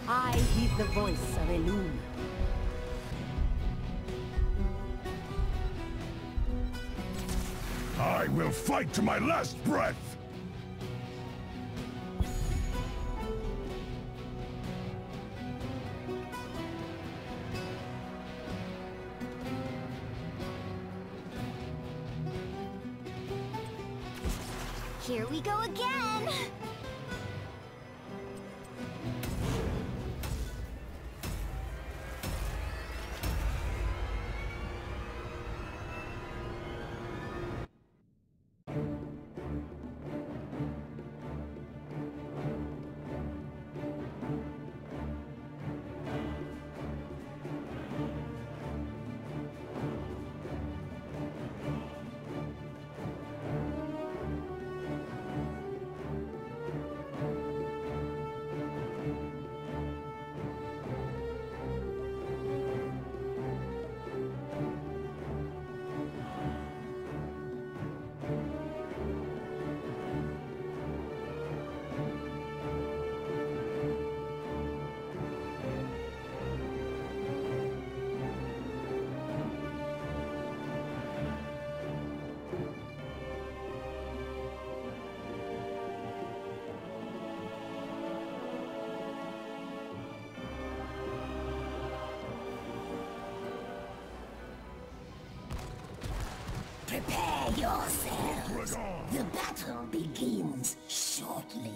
I heed the voice of Elune. I will fight to my last breath! Here we go again! Prepare yourselves. The battle begins shortly.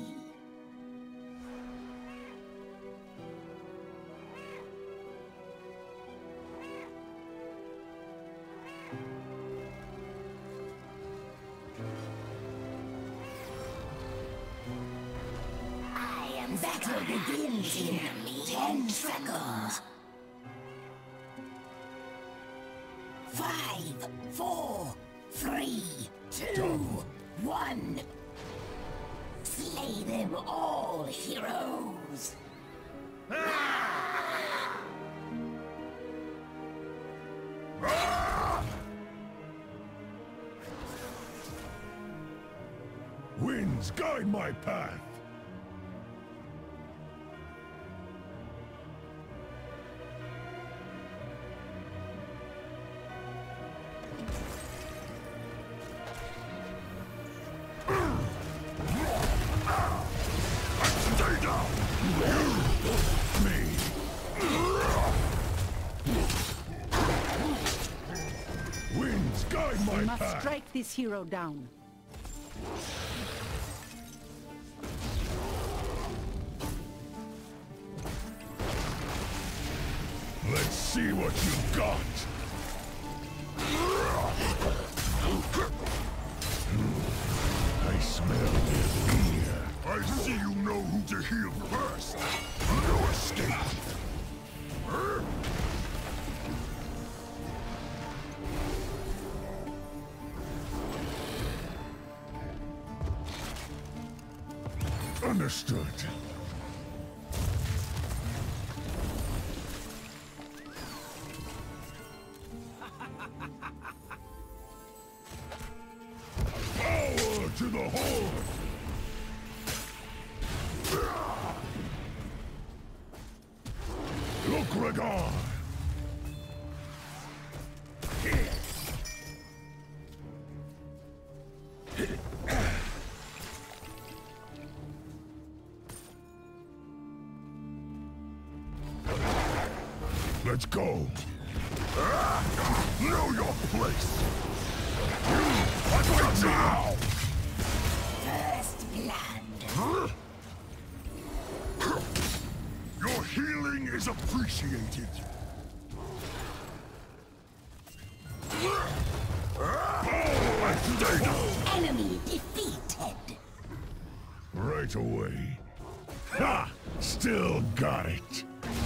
Battle begins in 10 seconds. 5, 4, 3, 2, 1. Slay them all, heroes! Winds, guide my path! We must strike this hero down. Let's see what you've got! I smell fear. I see you know who to heal first. No escape. Understood. Power to the Horde! Look, Ragon! Let's go. Know your place. What now? First blood. Your healing is appreciated. Enemy defeated. Right away. Ha! Still got it.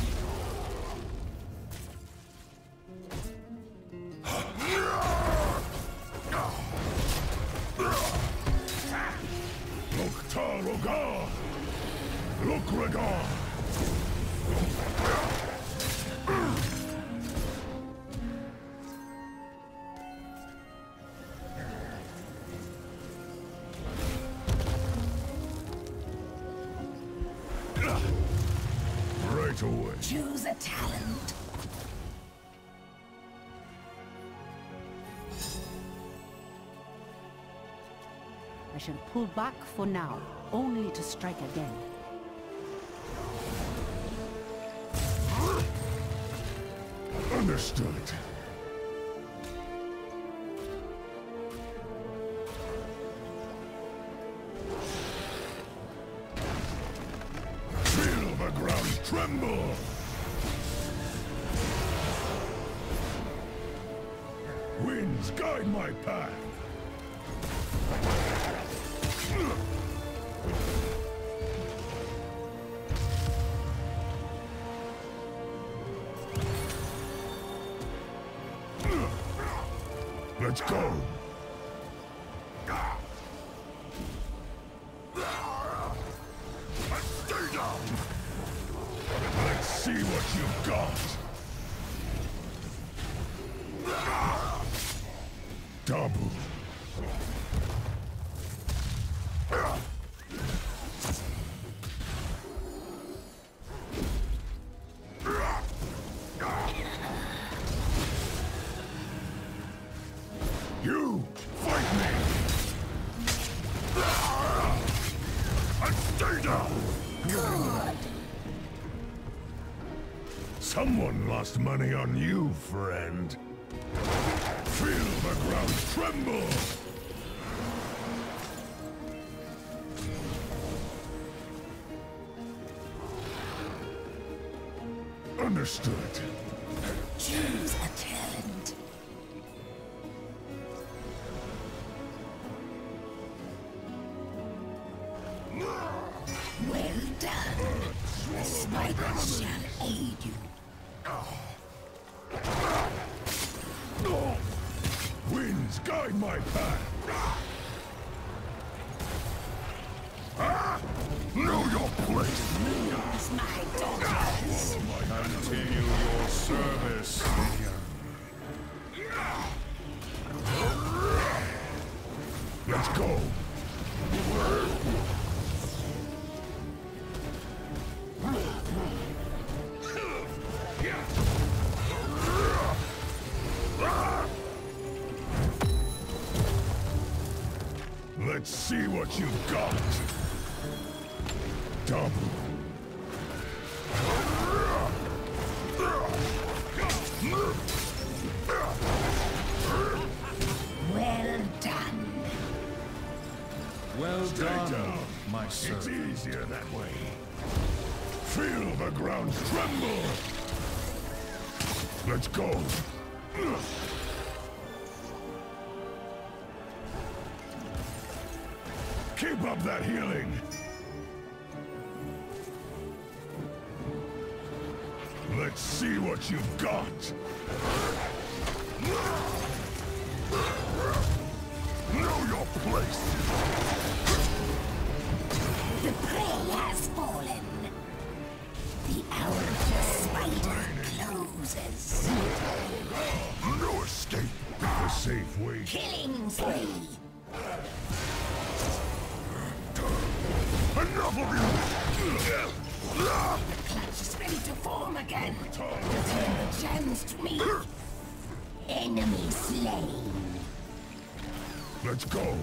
Look, Ragon! away. Choose a talent. I shall pull back for now, only to strike again. Understood. Feel the ground tremble! Winds guide my path! Let's go! Stay down! Let's see what you've got! Double! You fight me! And stay down! Good. Someone lost money on you, friend. Feel the ground tremble! Understood. Choose a talent. Well done. The spiders shall aid you. Winds guide my path. Know your place. Lose my daughters. Continue your service. Let's go. Let's see what you've got. Double. Well done. Well Stay done, down. my It's servant. easier that way. Feel the ground tremble. Let's go. Keep up that healing. Let's see what you've got. Know your place. The prey has fallen. The hour of the spider closes. No escape. The safe way. Killing spree. Enough of you! The clutch is ready to form again. Return the gems to me. Enemy slain. Let's go.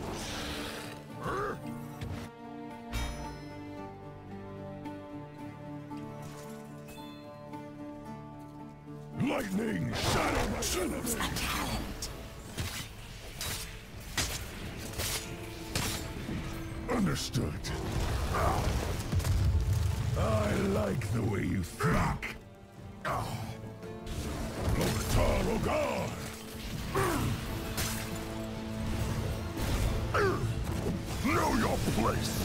Lightning shadow Choose a talent. Understood. I like the way you think. Loktar Ogar! Know your place!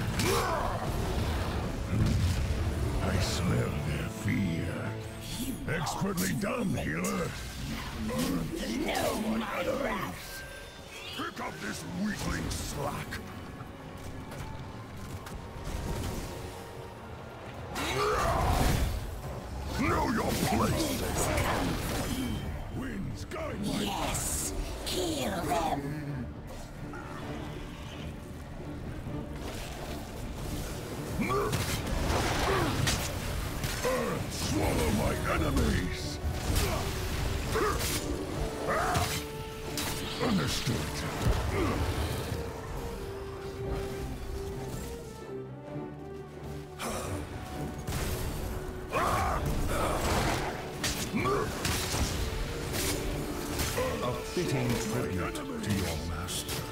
I smell their fear. Expertly done, healer. Know my wrath. Pick up this weakling slack. Know your place. Winds guide my Yes. Kill them. Swallow my enemies! Understood. A fitting tribute to your master.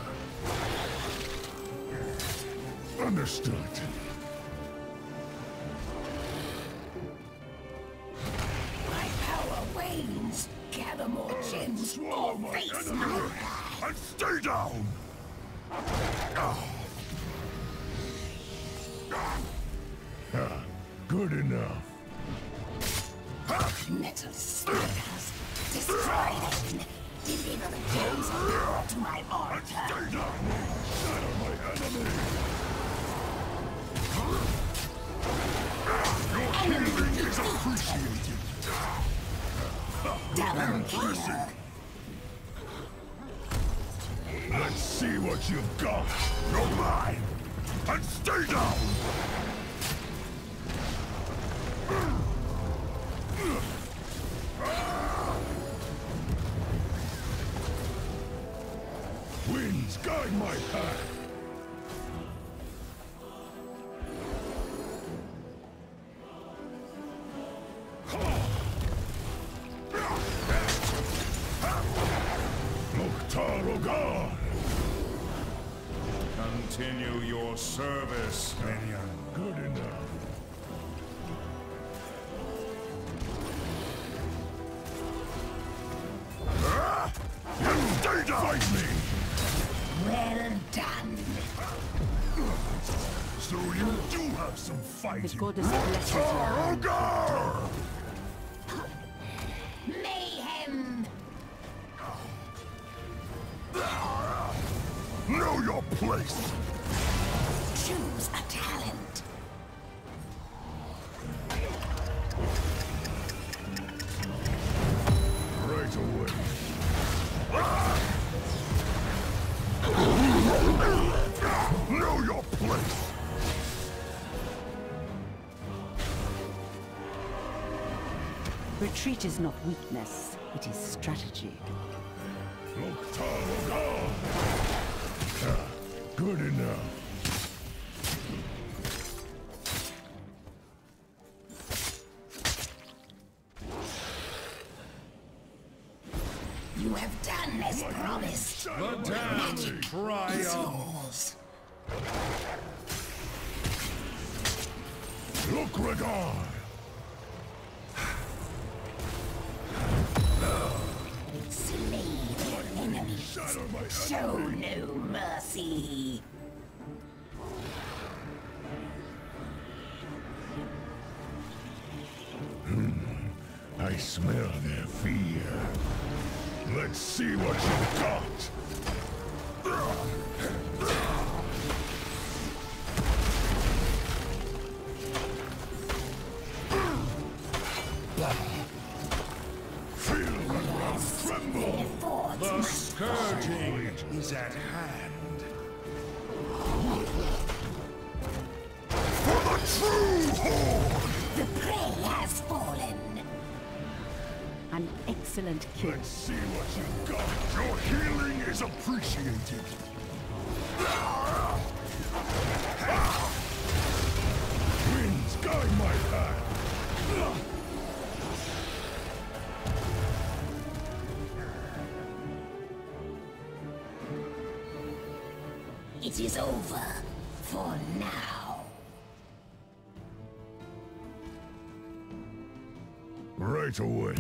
Understood. My power wanes. Gather more gems Swallow or my face enemy my wrath. and stay down! Good enough. Metal spears. Destroy them. Deliver the gems of power to my altar. Stay down! Shatter my enemy! Your healing is appreciated! Double kill. Let's see what you've got! You're mine! And stay down! Winds guide my path! Mukhtar-Ogar! Continue your service, minion. Good enough. Stay down! Fight me! Well done. So you do have some fighting. The goddess blesses your hand. Mukhtar-Ogar! Mayhem. Know your place! Choose a talent. Right away. Know your place! Retreat is not weakness, it is strategy. Mukhtar-Ogar! Good enough. You have done as promised. The damned Is triumph. yours. Look, Radar! Slay their enemies. Shatter my Show enemy! no mercy. I smell their fear. Let's see what you've got! Feel the ground tremble! The scourging is at hand. For the true horde! The prey has fallen. An excellent kill. Let's see what you've got! Your healing is appreciated! Winds guide my path! It is over for now. Right away.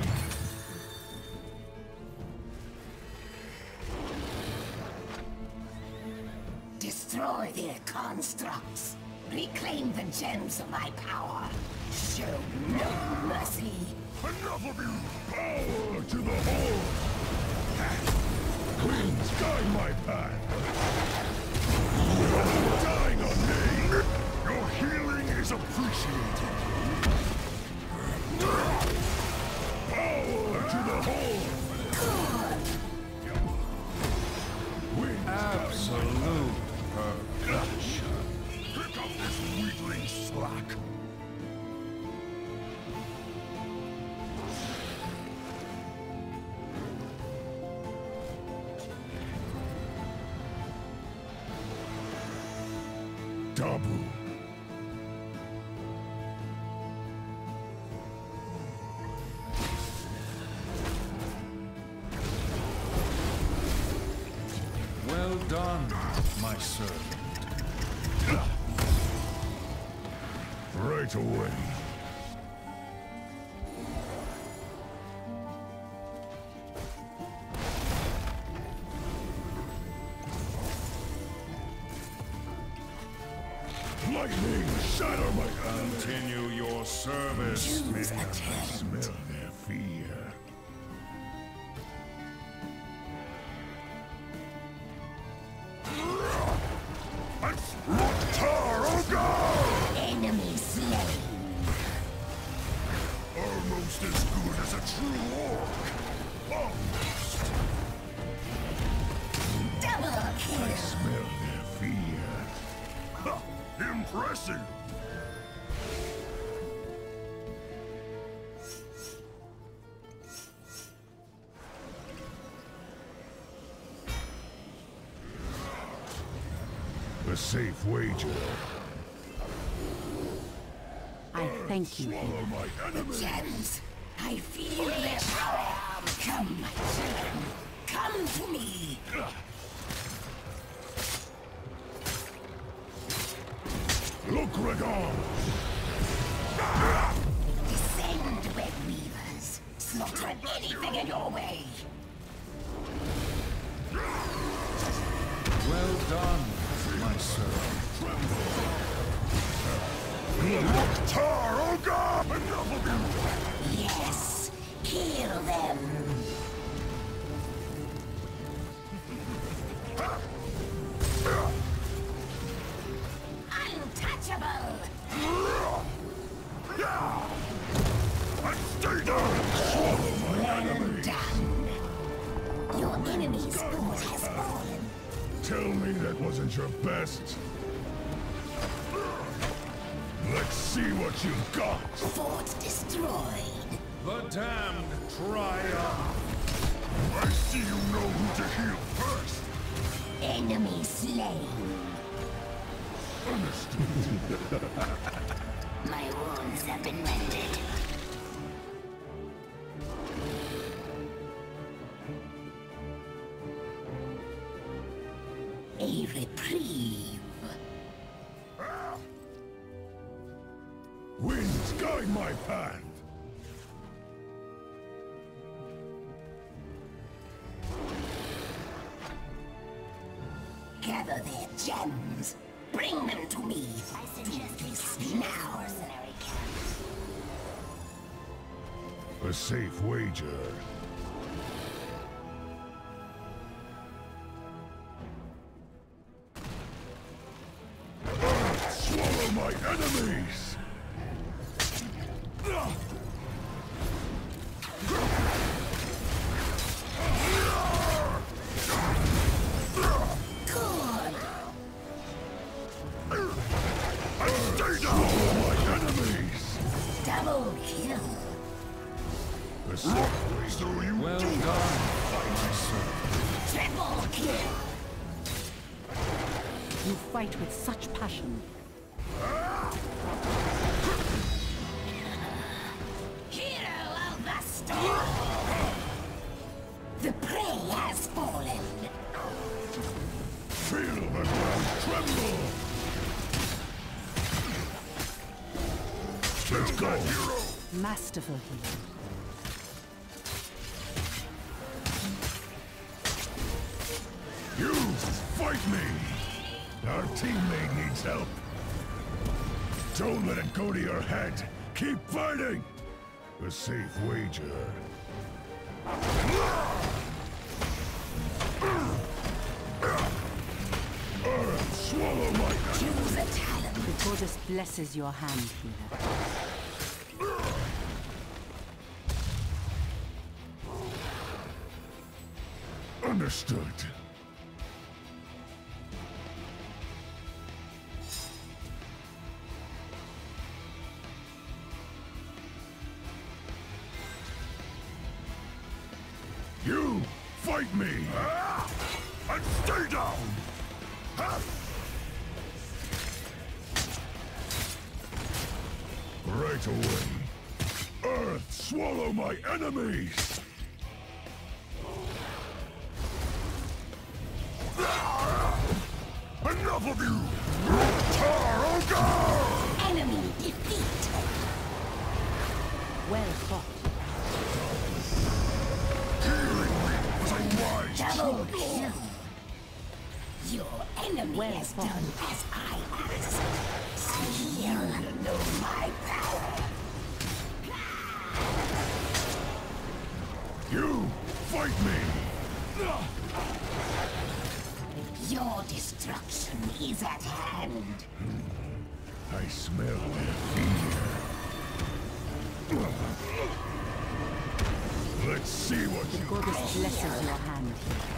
Destroy their constructs. Reclaim the gems of my power. Show no mercy. Enough of you! Power to the horde! Winds guide my path! You're dying on me! Your healing is appreciated! Power to the horde! Winds Absolute perfection. pick up this weakling slack! trouble. Well done, my servant. Right away. Lightning, shatter my hand. Continue your service. Choose a I talent. smell their fear. Enemy slain. Almost as good as a true orc. Almost. Double I kill. smell their fear. Ha! Impressive! A safe wager. I thank you. Swallow my enemy. Gems. I feel their power. Come, my children. Come to me. Look, Radon! Descend, web weavers. Slaughter anything in your way. Well done, my servant. Tar, oh God! Enough of you! Yes. Kill them. Untouchable. And stay down! Swallow my Well enemy! done. Your enemy's fort has fallen. Tell me that wasn't your best. Let's see what you've got. Fort destroyed. The damned triumph. I see you know who to heal first. Enemy slain. Understood. My wounds have been mended. A reprieve. Winds guide my path. Gather their gems. Bring them to me. I suggest this now. Mercenary camp. A safe wager. Swallow my enemies! Good. And stay down! Swallow my enemies! Double kill. A safe wager. So you Well do done, my servant. Triple kill. You fight with such passion. Hero of the storm. The prey has fallen. feel the ground tremble! Let's go, hero! Masterful hero. You fight me! Our teammate needs help. Don't let it go to your head. Keep fighting! A safe wager. Swallow my... Choose a talent. The goddess blesses your hand, healer. Understood. You fight me! And stay down! Right away. Earth, swallow my enemies! Enough of you! Tar, Enemy defeat! Well fought. Double kill! Your enemy Well has fought. done as I asked. So you'll know my power. You fight me! Your destruction is at hand. I smell their fear. Let's see what The you goddess blesses your hand.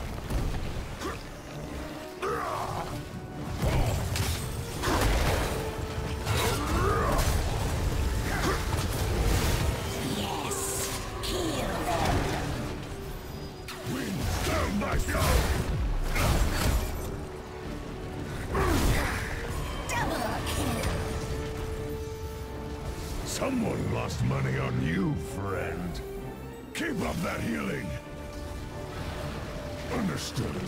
Yes, kill them. win down my throat! Double kill. Someone lost money on you, friend. Keep up that healing. Understood.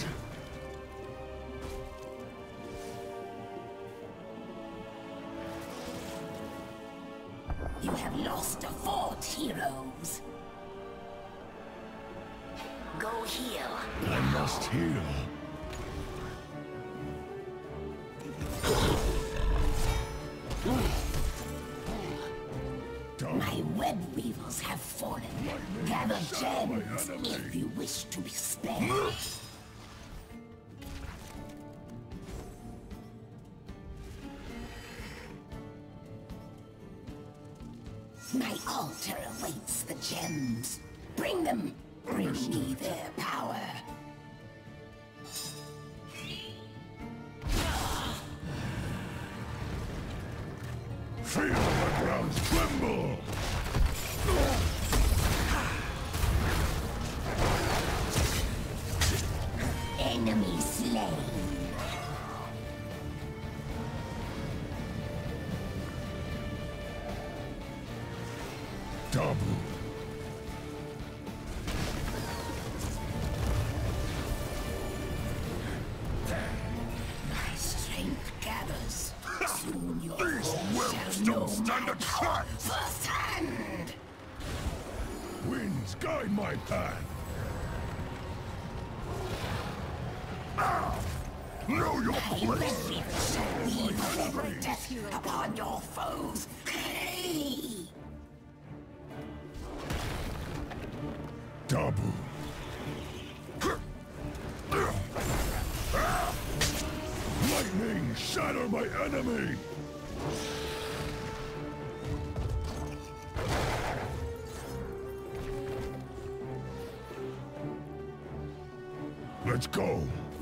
You have lost a fort, heroes. Go heal. I must heal. My web weavers have fallen. Gather gems if you wish to be spared. My altar awaits the gems. Bring them. Bring me their power. Feel the ground tremble! Enemy slain. Double. My strength gathers. Soon your These foes whelps shall know don't stand my a power chance! firsthand. Winds guide my path. Know your place! Shall leave every death upon your foes. Hey! Double. Lightning, shatter my enemy! Let's go.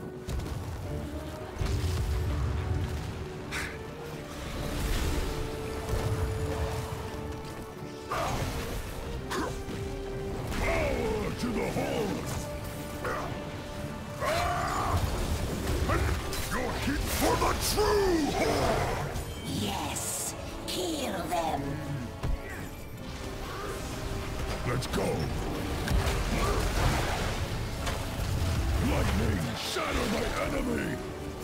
Power to the horde! Your heat for the true horde! Yes, kill them. Let's go. Lightning, shatter my enemy!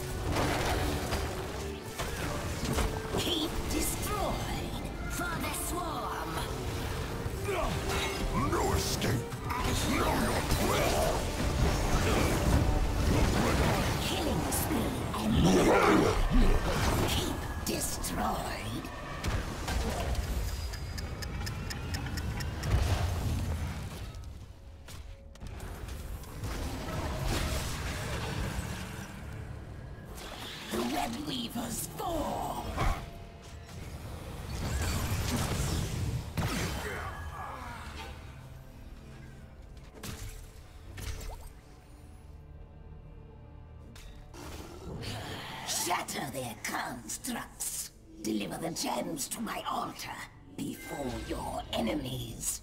Keep destroyed for the swarm. No escape! Know your place! Killing spree and keep destroyed. The web weavers fall. Shatter their constructs. Deliver the gems to my altar before your enemies.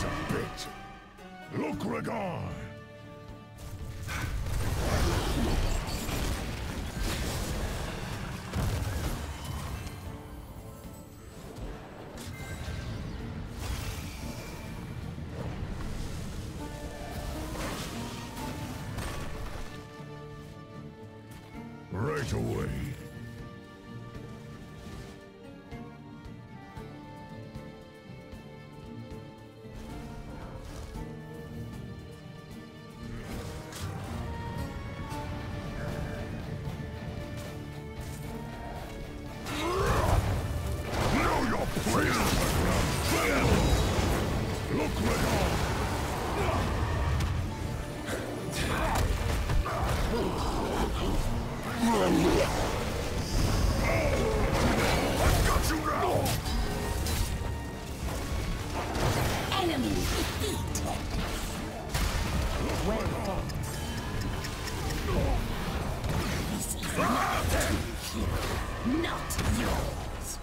just a bit. Look, Regard. Right away. Know your place on the ground. Look, Regard. I've got you now! Enemy defeated. Well fought. This is my kill, not yours.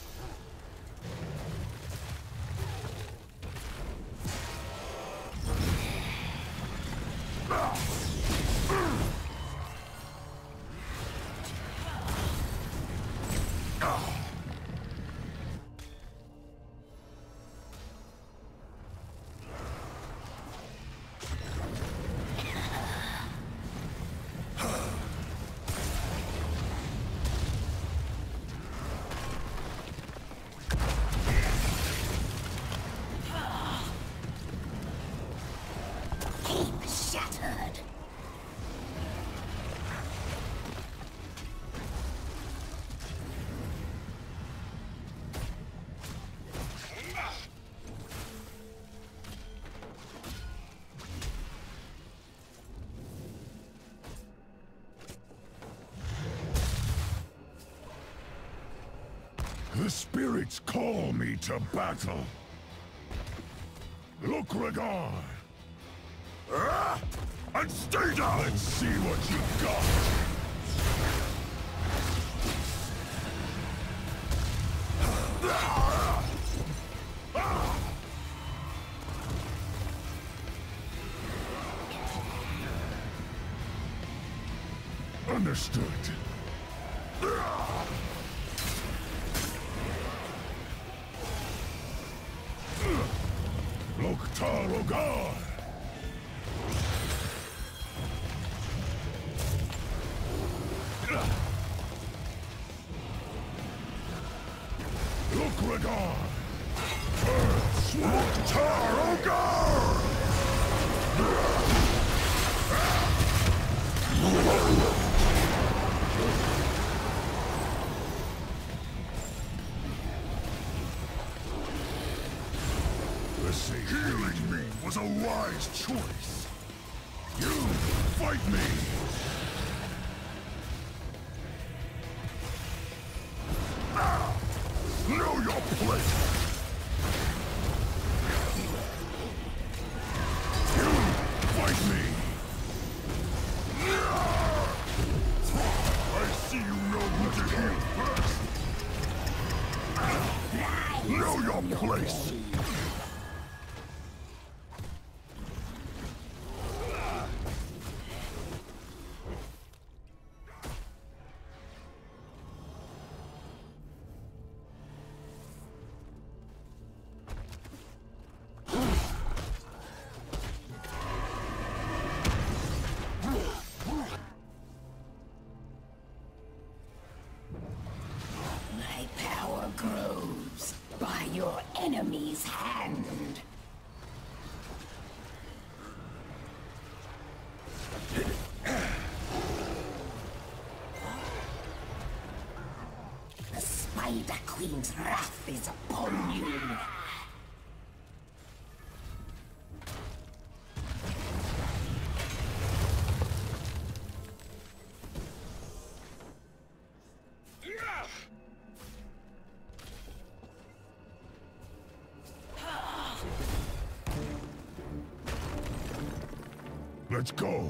Keep shattered. The spirits call me to battle. Look, Regard. And stay down! Let's see what you got! Understood. Look, Tarogar! Look, Regard! Look, Tarogar! The safe healing me was a wise choice. You fight me! Know your place! You fight me! I see you know who to heal first! Know your place! My power grows by your enemy's hand. The Spider Queen's wrath is upon you. Let's go.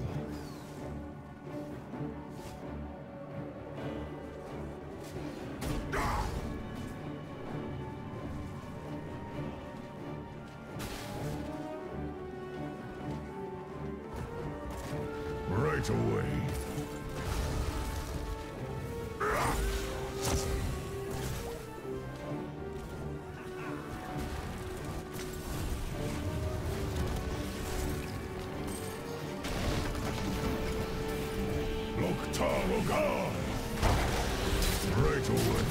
Right away. Right away.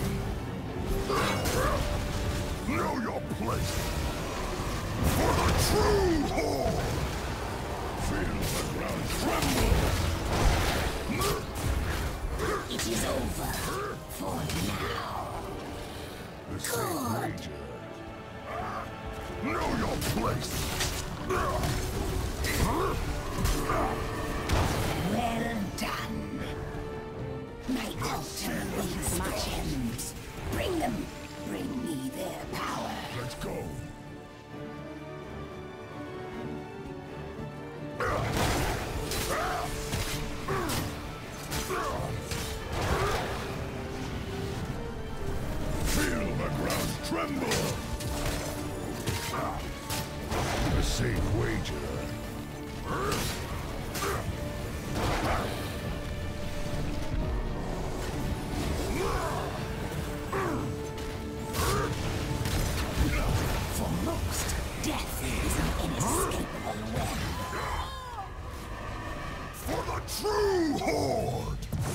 Know your place. For the true horde. Feel the ground tremble. It is over for now. The same wager. Know your place. Well done. My altar awaits my gems. Bring them. Bring me their power. Let's go. Feel the ground tremble. A safe wager. For most, death is an inescapable web. For the true horde.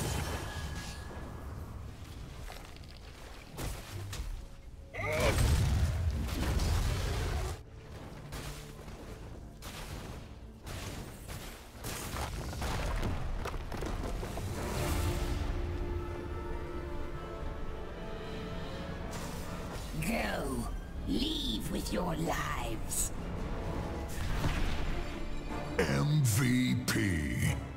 Go. Leave with your lives. MVP.